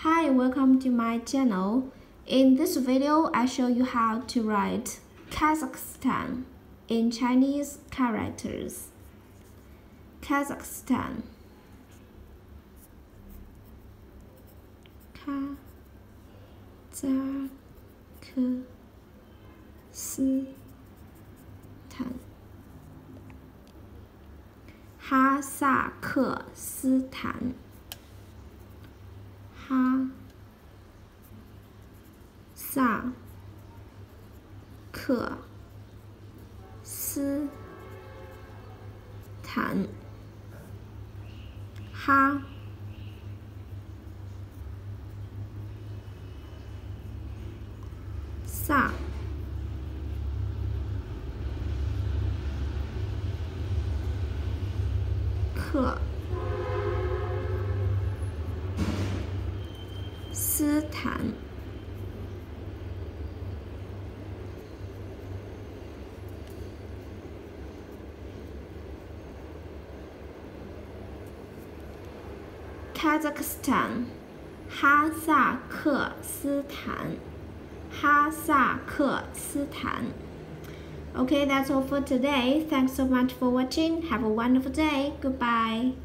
Hi, welcome to my channel. In this video, I show you how to write Kazakhstan in Chinese characters. Kazakhstan. Kazakhstan.哈萨克斯坦，哈萨克斯坦，哈萨克斯坦，Kazakhstan， 哈萨克斯坦，哈萨克斯坦。Okay, that's all for today. Thanks so much for watching. Have a wonderful day. Goodbye.